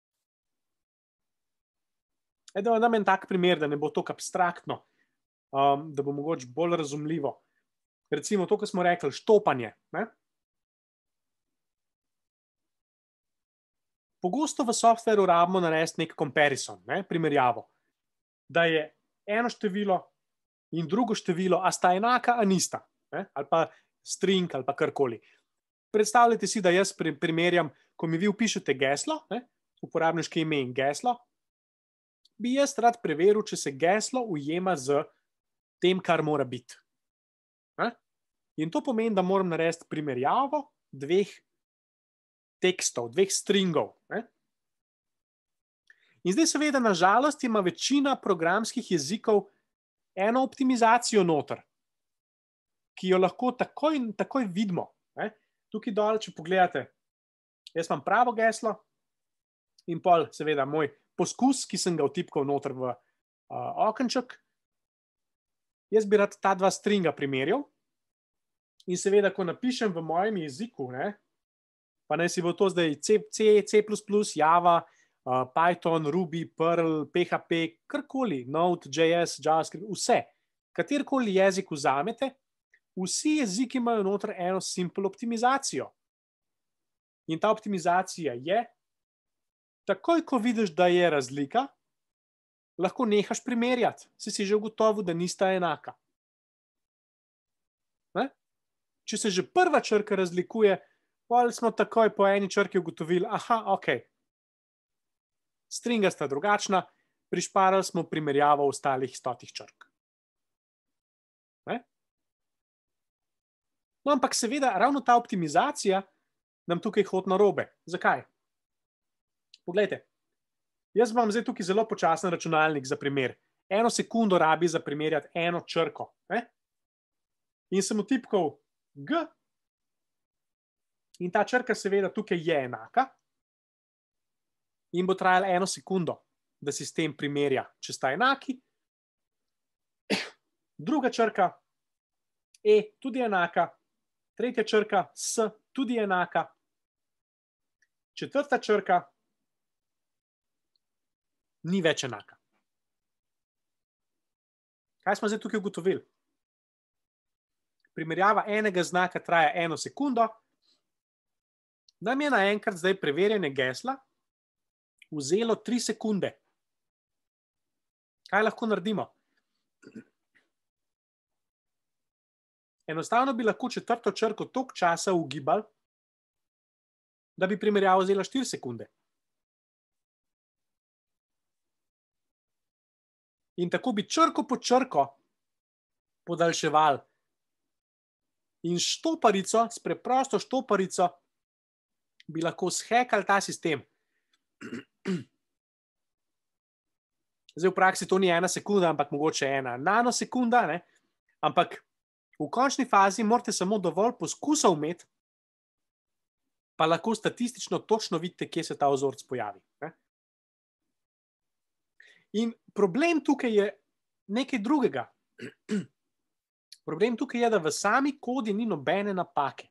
Da vam dam en tak primer, da ne bo tako abstraktno, da bo mogoče bolj razumljivo. Recimo to, ko smo rekli, štopanje. Pogosto v softveru rabimo narediti nek comparison, primerjavo, da je eno število in drugo število, a sta enaka, a nista, ali pa string, ali pa karkoli. Predstavljajte si, da jaz primerjam, ko mi vi vpišete geslo, uporabniško ime in geslo, bi jaz rad preveril, če se geslo ujema z tem, kar mora biti. In to pomeni, da moram narediti primerjavo dveh tekstov, dveh stringov. In zdaj seveda, na žalost, ima večina programskih jezikov eno optimizacijo noter, ki jo lahko takoj vidimo. Tukaj dol, če pogledate, jaz imam pravo geslo in pol seveda moj poskus, ki sem ga vtipkal noter v okenček. Jaz bi rad ta dva stringa primerjal in seveda, ko napišem v mojem jeziku, Pa naj si bo to zdaj C++, Java, Python, Ruby, Perl, PHP, karkoli, Node.js, JavaScript, vse. Katerkoli jezik vzamete, vsi jeziki imajo noter eno simple optimizacijo. In ta optimizacija je, takoj, ko vidiš, da je razlika, lahko nehaš primerjati. Si že ugotovil, da nista enaka. Ne? Če se že prva črka razlikuje, potem smo takoj po eni črki ugotovili, aha, ok, stringa sta drugačna, prišparali smo primerjavo ostalih 100 črk. Ne? No, ampak seveda, ravno ta optimizacija nam tukaj hodi narobe. Zakaj? Poglejte, jaz imam zdaj tukaj zelo počasen računalnik za primer. 1 sekundo rabi za primerjati eno črko. Ne? In sem vtipkal G in ta črka seveda tukaj je enaka in bo trajala 1 sekundo, da sistem primerja, če sta enaki. Druga črka E tudi enaka, tretja črka S tudi enaka, četrta črka ni več enaka. Kaj smo zdaj tukaj ugotovili? Primerjava enega znaka traja 1 sekundo, nam je naenkrat zdaj preverjanje gesla vzelo 3 sekunde. Kaj lahko naredimo? Enostavno bi lahko četrto črko toliko časa ugibali, da bi primerjava vzela 4 sekunde. In tako bi črko po črko podaljševali. In štoparico, s preprosto štoparico, bi lahko shekali ta sistem. Zdaj v praksi to ni 1 sekunda, ampak mogoče 1 nanosekunda, ne? Ampak v končni fazi morate samo dovolj poskusov imeti, pa lahko statistično točno vidite, kje se ta vzorec pojavi. Ne? In problem tukaj je nekaj drugega. Problem tukaj je, da v sami kodi ni nobene napake.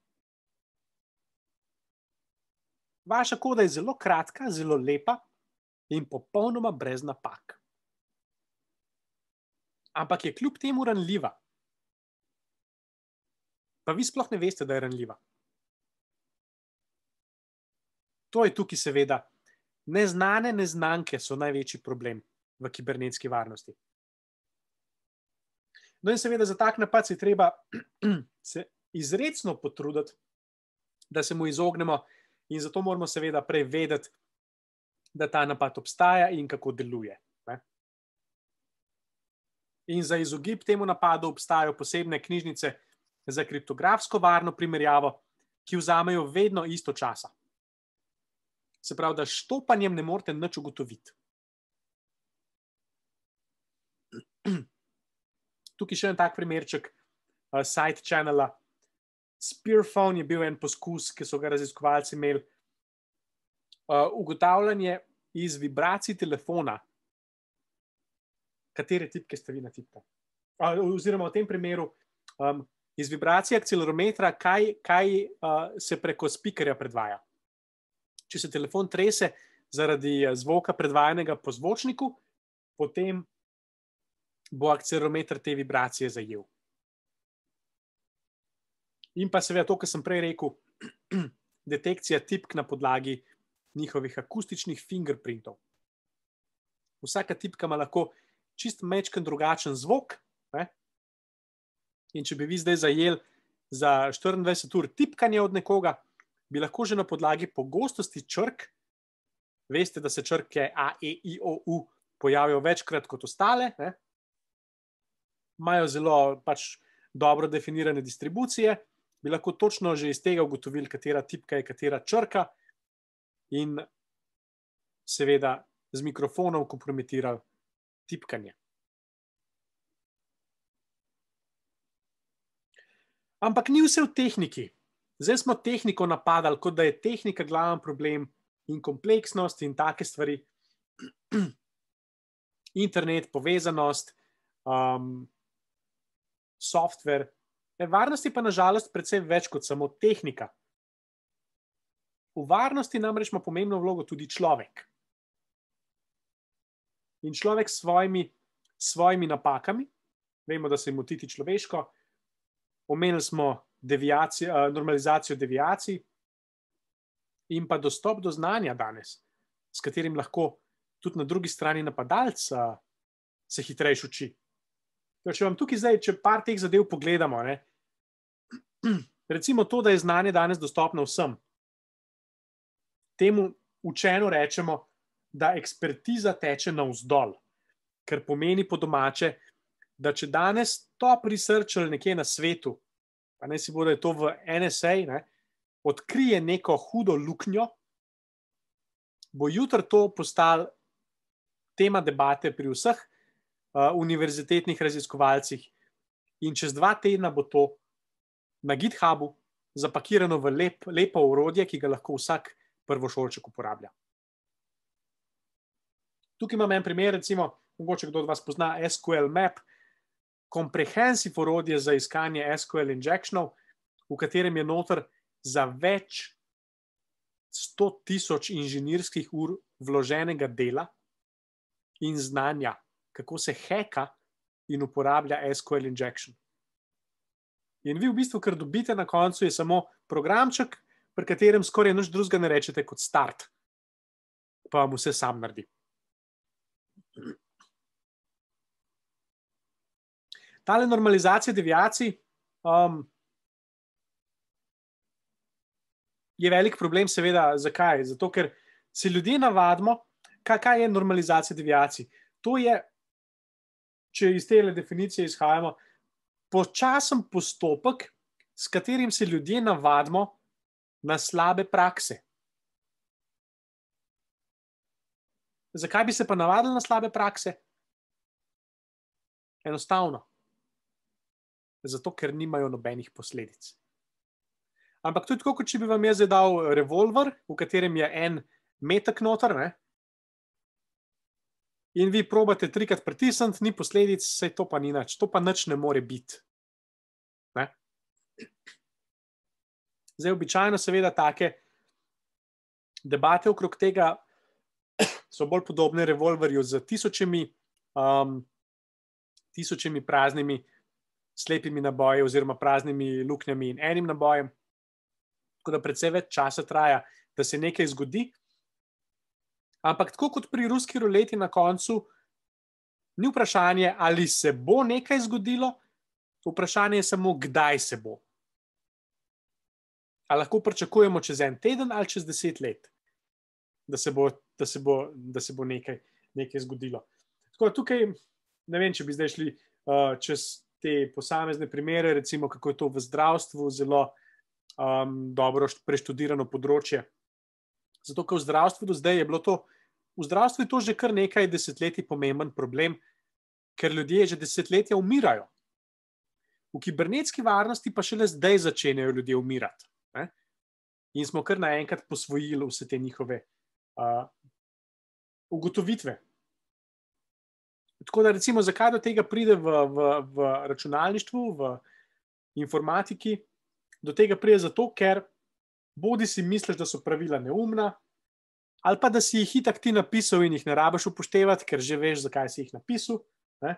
Vaša koda je zelo kratka, zelo lepa in popolnoma brez napak. Ampak je kljub temu ranljiva. Pa vi sploh ne veste, da je ranljiva. To je tukaj seveda. Neznane neznanke so največji problem v kibernetski varnosti. No in seveda za tak napad se treba se izrecno potruditi, da se mu izognemo in zato moramo seveda prej vedeti, da ta napad obstaja in kako deluje. Ne? In za izogib temu napadu obstajajo posebne knjižnice za kriptografsko varno primerjavo, ki vzamejo vedno isto časa. Se pravi, da s štopanjem ne morete nič ugotoviti. Tukaj še en tak primerček side channela. Spearphone je bil en poskus, ki so ga raziskovalci imeli. Ugotavljanje iz vibracij telefona, katere tipke ste vi natipkali. Oziroma v tem primeru iz vibracije akcelerometra, kaj se preko speakerja predvaja. Če se telefon trese zaradi zvoka predvajanega po zvočniku, potem bo akcelerometer te vibracije zajel. In pa seveda to, kar sem prej rekel, detekcija tipk na podlagi njihovih akustičnih fingerprintov. Vsaka tipka ima lahko čist majčken drugačen zvok, ne? In če bi vi zdaj zajeli za 24 ur tipkanje od nekoga, bi lahko že na podlagi pogostosti črk, veste, da se črke A, E, I, O, U pojavijo večkrat kot ostale, ne? Imajo zelo dobro definirane distribucije, bi lahko točno že iz tega ugotovili, katera tipka je katera črka in seveda z mikrofonom kompromitirali tipkanje. Ampak ni vse v tehniki. Zdaj smo tehniko napadali, kot da je tehnika glaven problem in kompleksnost in take stvari. Internet, povezanost, software. Varnost je pa nažalost predvsem več kot samo tehnika. V varnosti namreč ima pomembno vlogo tudi človek. In človek s svojimi napakami, vemo, da se je motiti človeško, omenili smo normalizacijo deviacij in pa dostop do znanja danes, s katerim lahko tudi na drugi strani napadalec se hitrejš uči. Če vam tukaj zdaj, če par teh zadev pogledamo, ne, recimo to, da je znanje danes dostopno vsem. Temu učeno rečemo, da ekspertiza teče navzdol, kar pomeni po domače, da če danes top researcher nekje na svetu, pa ne si bo, da je to v NSA, ne, odkrije neko hudo luknjo, bo jutri to postalo tema debate pri vseh univerzitetnih raziskovalcih in čez 2 tedna bo to na GitHubu zapakirano v lepo orodje, ki ga lahko vsak prvošolček uporablja. Tukaj imam en primer, recimo, mogoče kdo od vas pozna SQL Map, comprehensive orodje za iskanje SQL injectionov, v katerem je noter za več 100,000 inženirskih ur vloženega dela in znanja, kako se hacka in uporablja SQL injection. In vi v bistvu, kar dobite na koncu, je samo programček, pri katerem skoraj nič drugega ne rečete kot start, pa vam vse sam naredi. Tale normalizacija deviacij je velik problem, seveda. Zakaj? Zato, ker se ljudje navadimo, kaj je normalizacija deviacij. To je, če iz te definicije izhajamo, počasen postopek, s katerim se ljudje navadimo na slabe prakse. Zakaj bi se pa navadili na slabe prakse? Enostavno. Zato, ker nimajo nobenih posledic. Ampak to je tako, kot če bi vam jaz dal revolver, v katerem je en metek noter, ne? In vi probate 3-krat pritisniti, ni posledic, saj to pa ni nič. To pa nič ne more biti. Ne? Zdaj, običajno seveda take debate okrog tega so bolj podobne revolverju z tisočimi praznimi slepimi naboji oziroma praznimi luknjami in enim nabojem. Tako da precej več časa traja, da se nekaj zgodi. Ampak tako kot pri ruski ruleti na koncu, ni vprašanje, ali se bo nekaj zgodilo, vprašanje je samo, kdaj se bo. A lahko pričakujemo čez 1 teden ali čez 10 let, da se bo nekaj zgodilo. Tako da tukaj, ne vem, če bi zdaj šli čez te posamezne primere, recimo kako je to v zdravstvu zelo dobro preštudirano področje. Zato, ker v zdravstvu do zdaj je bilo to, v zdravstvu je to že kar nekaj desetletij pomemben problem, ker ljudje že desetletja umirajo. V kibernetski varnosti pa šele zdaj začenjajo ljudje umirati. Ne? In smo kar naenkrat posvojili vse te njihove ugotovitve. Tako da recimo, zakaj do tega pride v računalništvu, v informatiki, do tega pride zato, ker bodi si misliš, da so pravila neumna, ali pa da si jih itak ti napisal in jih ne rabiš upoštevati, ker že veš, zakaj si jih napisal. Ne?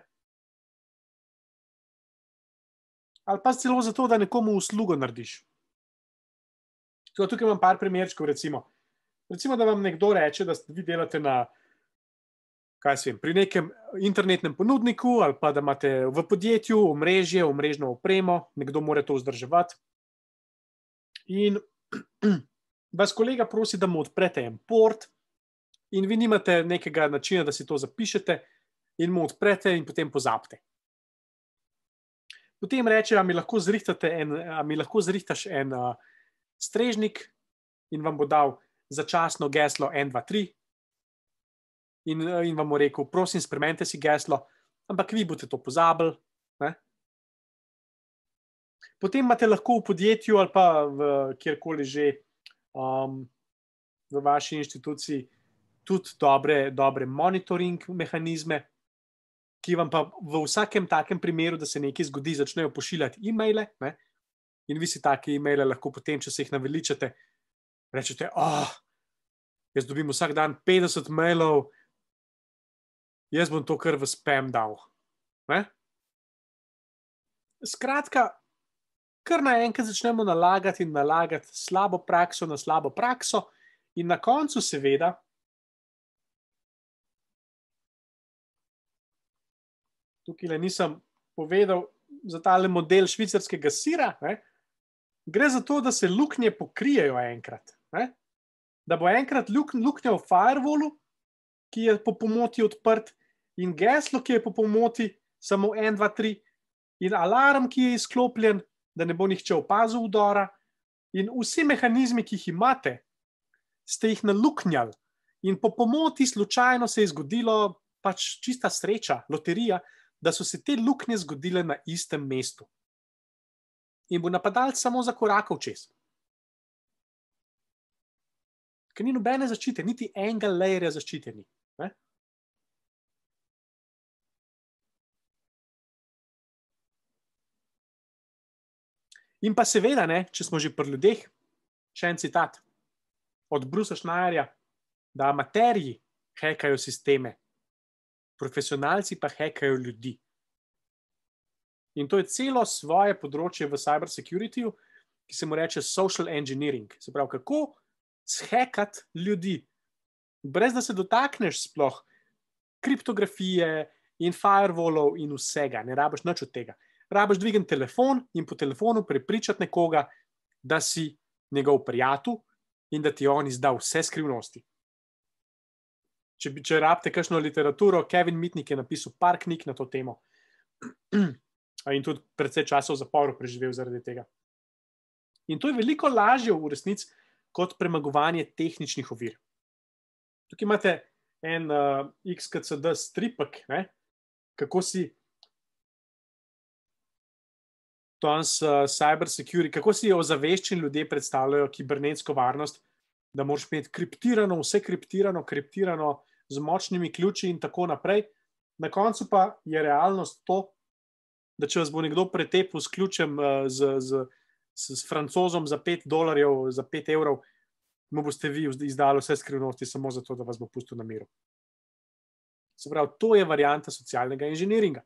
Ali pa celo zato, da nekomu uslugo narediš. Tukaj imam par primerčkov, recimo, da vam nekdo reče, da vi delate na pri nekem internetnem ponudniku ali pa da imate v podjetju omrežje, omrežno opremo, nekdo mora to vzdrževati. In vas kolega prosi, da mu odprete en port in vi nimate nekega načina, da si to zapišete in mu odprete in potem pozabite. Potem reče, a mi lahko zrihtaš en strežnik in vam bo dal začasno geslo 1, 2, 3 in vam bo rekel, prosim, spremenite si geslo, ampak vi boste to pozabili. Ne? Potem imate lahko v podjetju ali pa kjerkoli že v vaši inštituciji tudi dobre monitoring mehanizme, ki vam pa v vsakem takem primeru, da se nekaj zgodi, začnejo pošiljati e-maile, ne? In vi si take e-maile lahko potem, če se jih naveličate, Rečete, jaz dobim vsak dan 50 mailov, jaz bom to kar v spam dal. Ne? Skratka, kar naenkrat začnemo nalagati in nalagati slabo prakso na slabo prakso in na koncu seveda tukaj nisem povedal za tale model švicarskega sira, ne? Gre za to, da se luknje pokrijejo enkrat. Ne? Da bo enkrat luknja v firewallu, ki je po pomoti odprt, in geslo, ki je po pomoti samo 1, 2, 3, in alarm, ki je izklopljen, da ne bo nihče opazil vdora, in vsi mehanizmi, ki jih imate, ste jih naluknjali in po pomoti slučajno se je zgodilo pač čista sreča, loterija, da so se te luknje zgodile na istem mestu. In bo napadalec samo zakorakal čez. Ker ni nobene zaščite, niti enega layerja zaščite ni. Ne? In pa seveda, ne, če smo že pri ljudeh, še en citat od Brusa Schneierja, da amaterji hekajo sisteme, profesionalci pa hekajo ljudi. In to je celo svoje področje v cyber securityju, ki se mu reče social engineering. Se pravi, kako zhekati ljudi, brez da se dotakneš sploh kriptografije in firewallov in vsega. Ne rabiš nič od tega. Rabiš dvigniti telefon in po telefonu prepričati nekoga, da si njegov prijatelj in da ti on izda vse skrivnosti. Če rabite kakšno literaturo, Kevin Mitnick je napisal par knjig na to temo. In tudi precej časa v zaporu preživel zaradi tega. In to je veliko lažje v resnici kot premagovanje tehničnih ovir. Tukaj imate en XKCD stripek, ne? Kako si cyber security, kako si ozaveščeni ljudje predstavljajo kibernetsko varnost, da moraš imeti kriptirano, vse kriptirano z močnimi ključi in tako naprej. Na koncu pa je realnost to, da če vas bo nekdo pretepil s ključem s Francozom za $5, za 5 evrov, mu boste vi izdali vse skrivnosti samo zato, da vas bo pustil na miru. Se pravi, to je varianta socialnega inženiringa.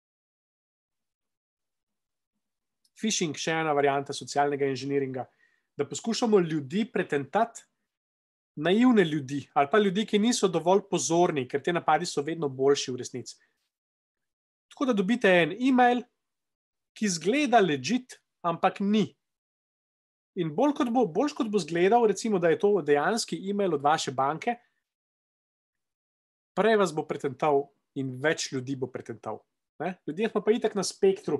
Phishing, še ena varianta socialnega inženiringa, da poskušamo ljudi pretentati, naivne ljudi, ali pa ljudi, ki niso dovolj pozorni, ker te napadi so vedno boljši v resnici. Tako da dobite en e-mail, ki zgleda legit, ampak ni. In bolj kot bo zgledal, recimo, da je to dejanski e-mail od vaše banke, prej vas bo pretental in več ljudi bo pretental. Ne? Ljudje smo pa itak na spektru.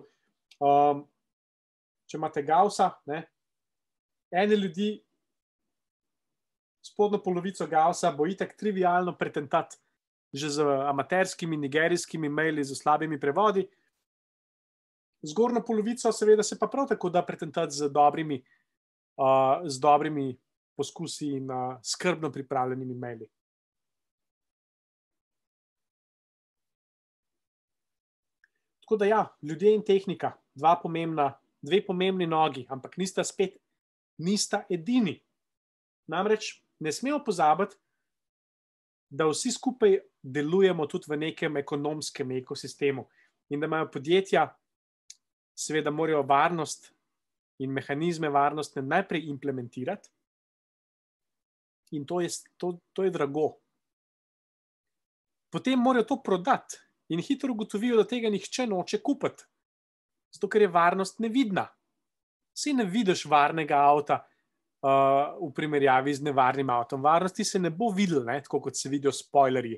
Če imate Gaussa, ne? Ene ljudi, spodnjo polovico Gaussa bo itak trivialno pretentati že z amaterskimi, nigerijskimi maili, z slabimi prevodi. Zgornjo polovico seveda se pa prav tako da pretentati z dobrimi poskusi in skrbno pripravljenimi maili. Tako da ja, ljudje in tehnika, dve pomembni nogi, ampak nista edini. Namreč ne smemo pozabiti, da vsi skupaj delujemo tudi v nekem ekonomskem ekosistemu in da imajo podjetja, seveda morajo varnost in mehanizme varnostne najprej implementirati in to je drago. Potem morajo to prodati in hitro ugotovijo, da tega nihče noče kupiti, zato ker je varnost nevidna. Saj ne vidiš varnega avta v primerjavi z nevarnim avtom. Varnosti se ne bo videl, ne, tako kot se vidijo spoilerji.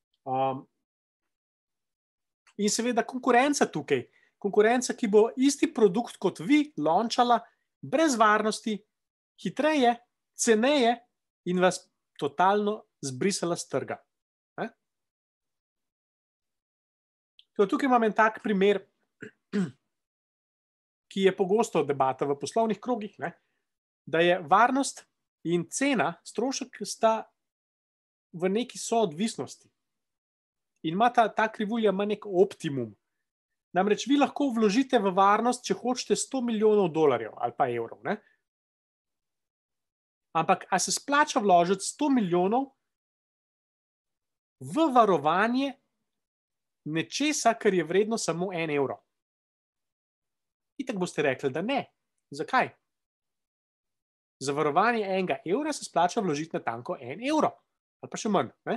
In seveda konkurenca tukaj. Konkurenca, ki bo isti produkt kot vi launčala brez varnosti, hitreje, ceneje in vas totalno zbrisala s trga. Tukaj imam en tak primer, ki je pogosto debata v poslovnih krogih, ne? Da je varnost in cena, strošek sta v neki soodvisnosti. In ta krivulja ima nek optimum. Namreč vi lahko vložite v varnost, če hočete $100 milijonov ali pa evrov. Ne? Ampak, a se splača vložiti 100 milijonov v varovanje nečesa, kar je vredno samo 1 evro? Itak boste rekli, da ne. Zakaj? Za varovanje 1 evra se splača vložiti natanko 1 evro. Ali pa še manj. Ne?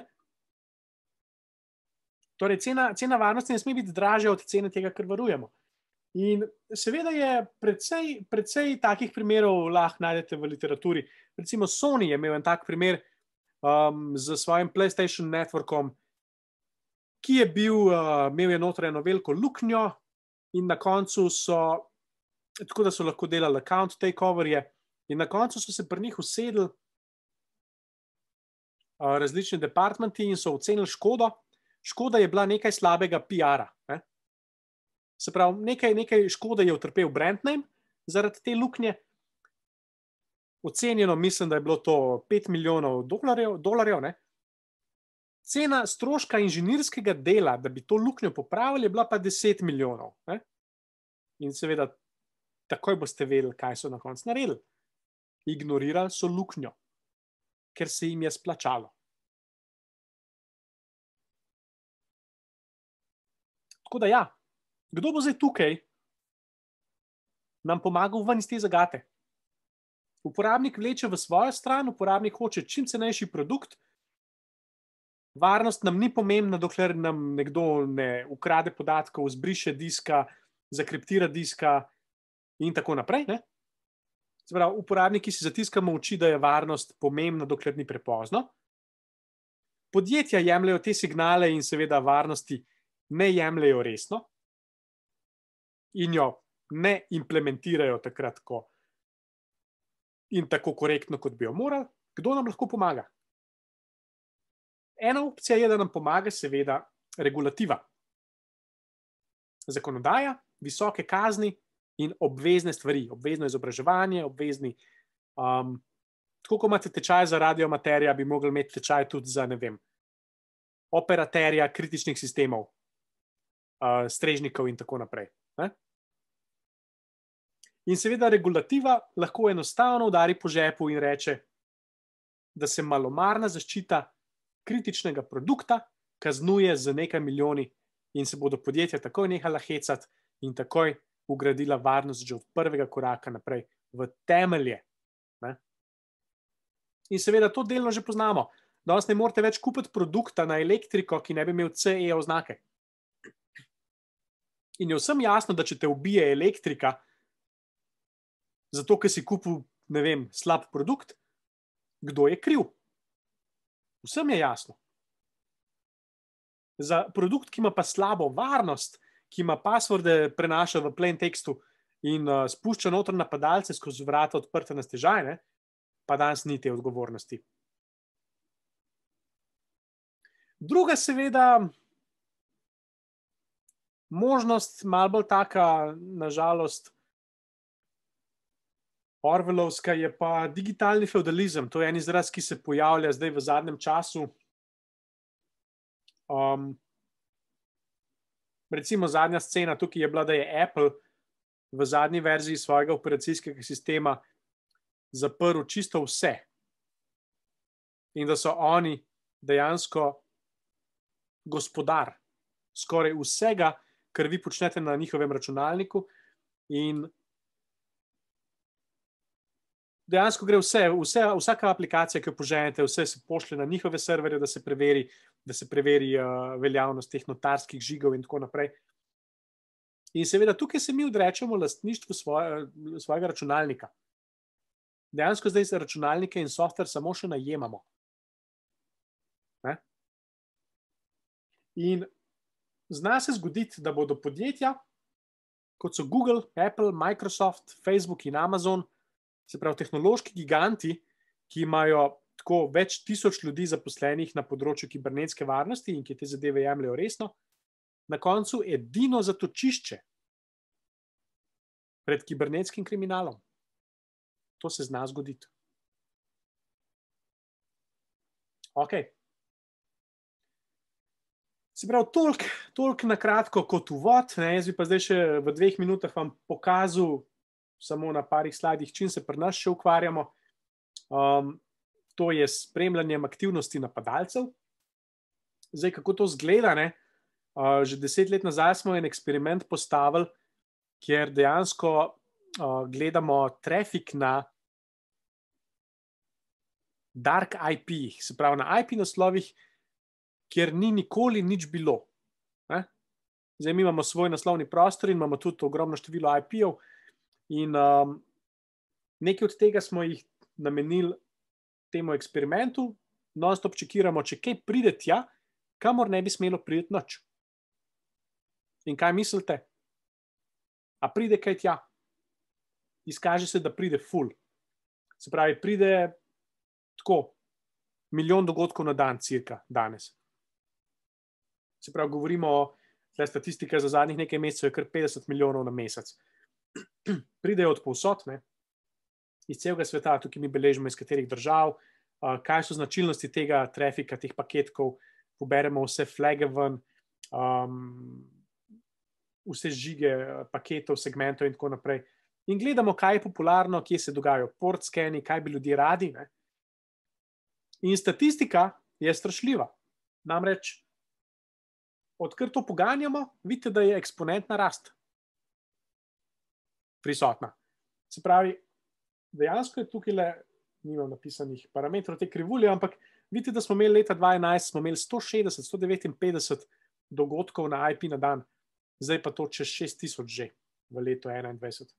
Torej, cena varnosti ne sme biti dražja od cene tega, kar varujemo. In seveda je precej takih primerov lahko najdete v literaturi. Recimo Sony je imel en tak primer z svojim PlayStation Networkom, ki je imel je noter eno veliko luknjo in na koncu tako da so lahko delali account takeoverje in na koncu so se pri njih usedli različni departmenti in so ocenili škodo. Škoda je bila nekaj slabega PR-a. Ne? Se pravi, nekaj škode je utrpel brand name zaradi te luknje. Ocenjeno, mislim, da je bilo to 5 milijonov dolarjev. Ne? Cena stroška inženirskega dela, da bi to luknjo popravili, je bila pa 10 milijonov. Ne? In seveda, takoj boste vedeli, kaj so na koncu naredili. Ignorirali so luknjo, ker se jim je splačalo. Tako da ja, kdo bo zdaj tukaj nam pomagal ven iz te zagate? Uporabnik vleče v svojo stran, uporabnik hoče čim cenejši produkt. Varnost nam ni pomembna, dokler nam nekdo ne ukrade podatkov, zbriše diska, zakriptira diska in tako naprej. Ne? Se pravi, uporabniki si zatiskamo oči, da je varnost pomembna, dokler ni prepozno. Podjetja jemljajo te signale in seveda varnosti ne jemljajo resno in jo ne implementirajo takrat, ko in tako korektno, kot bi jo morali. Kdo nam lahko pomaga? Ena opcija je, da nam pomaga seveda regulativa. Zakonodaja, visoke kazni in obvezne stvari. Obvezno izobraževanje, obvezni. Tako kot imate tečaj za radioamaterja, bi mogli imeti tečaj tudi za, ne vem, operaterja kritičnih sistemov, strežnikov in tako naprej. Ne? In seveda regulativa lahko enostavno udari po žepu in reče, da se malomarna zaščita kritičnega produkta kaznuje z nekaj milijoni in se bodo podjetja takoj nehala hecati in takoj ugradila varnost že od prvega koraka naprej v temelje. Ne? In seveda to delno že poznamo. Danes ne morete več kupiti produkta na elektriko, ki ne bi imel CE oznake. In je vsem jasno, da če te ubije elektrika, zato, ker si kupil, ne vem, slab produkt, kdo je kriv? Vsem je jasno. Za produkt, ki ima pa slabo varnost, ki ima passworde prenaša v plain tekstu in spušča noter napadalce skozi vrata odprte na stežaj, ne, pa danes ni te odgovornosti. Druga seveda možnost, malo bolj taka, nažalost, Orwellovska, je pa digitalni feudalizem. To je en izraz, ki se pojavlja zdaj v zadnjem času. Recimo zadnja scena tukaj je bila, da je Apple v zadnji verziji svojega operacijskega sistema zaprl čisto vse. In da so oni dejansko gospodar skoraj vsega, kar vi počnete na njihovem računalniku in dejansko gre vsaka aplikacija, ki jo poženete, vse se pošlje na njihove serverje, da se preveri veljavnost teh notarskih žigov in tako naprej. In seveda tukaj se mi odrečemo lastništvu svojega računalnika. Dejansko zdaj se računalnike in software samo še najemamo. Ne? In zna se zgoditi, da bodo podjetja, kot so Google, Apple, Microsoft, Facebook in Amazon, se pravi tehnološki giganti, ki imajo tako več tisoč ljudi zaposlenih na področju kibernetske varnosti in ki te zadeve jemljajo resno, na koncu edino zatočišče pred kibernetskim kriminalom. To se zna zgoditi. Ok. Se pravi, toliko na kratko kot uvod. Jaz bi pa zdaj še v 2 minutah vam pokazal samo na parih slajdih, čim se pri nas še ukvarjamo. To je s spremljanjem aktivnosti napadalcev. Zdaj, kako to zgleda, ne? Že 10 let nazaj smo en eksperiment postavili, kjer dejansko gledamo trafik na dark IP-jih, se pravi na IP naslovih, kjer ni nikoli nič bilo. Ne? Zdaj, mi imamo svoj naslovni prostor in imamo tudi ogromno število IP-jev in nekaj od tega smo jih namenili temu eksperimentu, non-stop čekiramo, če kaj pride tja, kamor ne bi smelo priti nič. In kaj mislite? A pride kaj tja? Izkaže se, da pride ful. Se pravi, pride tako 1 milijon dogodkov na dan, cirka danes. Se pravi, govorimo o statistika za zadnjih nekaj mesecev, je kar 50 milijonov na mesec. Pridejo od povsod, ne? Iz celega sveta, tukaj mi beležimo, iz katerih držav, kaj so značilnosti tega trafika, teh paketkov, poberemo vse flage ven, vse žige paketov, segmentov in tako naprej. In gledamo, kaj je popularno, kje se dogajajo port skeni, kaj bi ljudje radi. Ne? In statistika je strašljiva. Namreč, odkar to poganjamo, vidite, da je eksponentna rast prisotna. Se pravi, dejansko je tukaj le, nimam napisanih parametrov te krivulje, ampak vidite, da smo imeli leta 2011, smo imeli 160, 159 dogodkov na IP na dan, zdaj pa to čez 6000 že v letu 2021.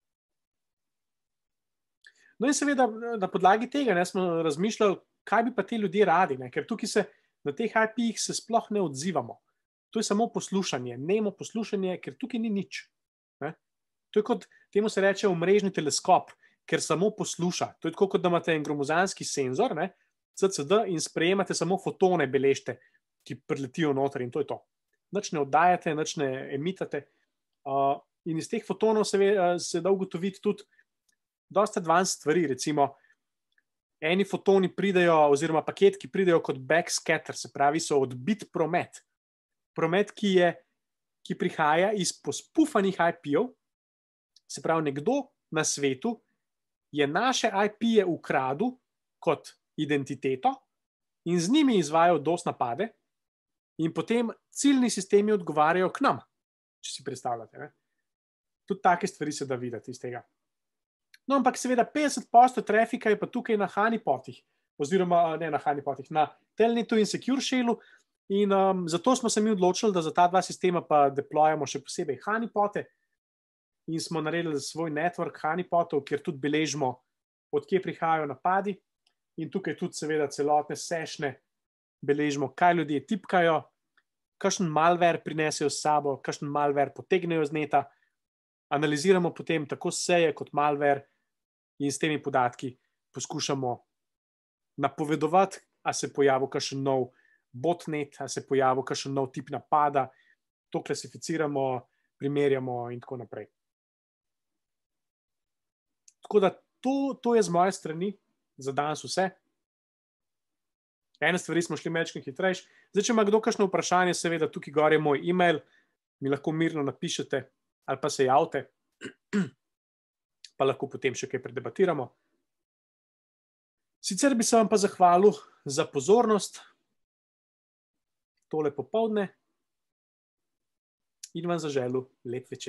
No in seveda na podlagi tega smo razmišljali, kaj bi pa te ljudje radi, ne? Ker tukaj se na teh IP-jih se sploh ne odzivamo. To je samo poslušanje, nemo poslušanje, ker tukaj ni nič. Ne? To je kot, temu se reče omrežni teleskop, ker samo posluša. To je tako, kot da imate en gromozanski senzor, ne? CCD, in sprejemate samo fotone, beležite, ki priletijo noter in to je to. Nič ne oddajate, nič ne emitate. In iz teh fotonov se da ugotoviti tudi dosta advanced stvari, recimo eni fotoni pridejo, oziroma paketki pridejo kot backscatter, se pravi, so odbit promet. Promet, ki prihaja iz pospufanih IP-jev, se pravi, nekdo na svetu je naše IP-je ukradel kot identiteto in z njimi izvajal DOS napade in potem ciljni sistemi odgovarjajo k nam, če si predstavljate. Ne? Tudi take stvari se da videti iz tega. No, ampak seveda 50% trafika je pa tukaj na honeypotih, oziroma ne na honeypotih, na Telnetu in Secure Shell'u in zato smo se mi odločili, da za ta dva sistema pa deployamo še posebej honeypote in smo naredili svoj network honeypotov, kjer tudi beležimo, odkje prihajajo napadi in tukaj tudi seveda celotne sešne beležimo, kaj ljudje tipkajo, kakšen malware prinesejo s sabo, kakšen malware potegnejo z neta, analiziramo potem tako seje kot malware in s temi podatki poskušamo napovedovati, a se pojavil kakšen nov botnet, a se pojavil kakšen nov tip napada, to klasificiramo, primerjamo in tako naprej. Tako da to je z moje strani za danes vse. Ene stvari smo šli malo hitrejš. Zdaj, če ima kdo kakšno vprašanje, seveda tukaj gor je moj e-mail, mi lahko mirno napišete ali pa se javite, pa lahko potem še kaj predebatiramo. Sicer bi se vam pa zahvalil za pozornost tole popoldne in vam zaželil lep večer.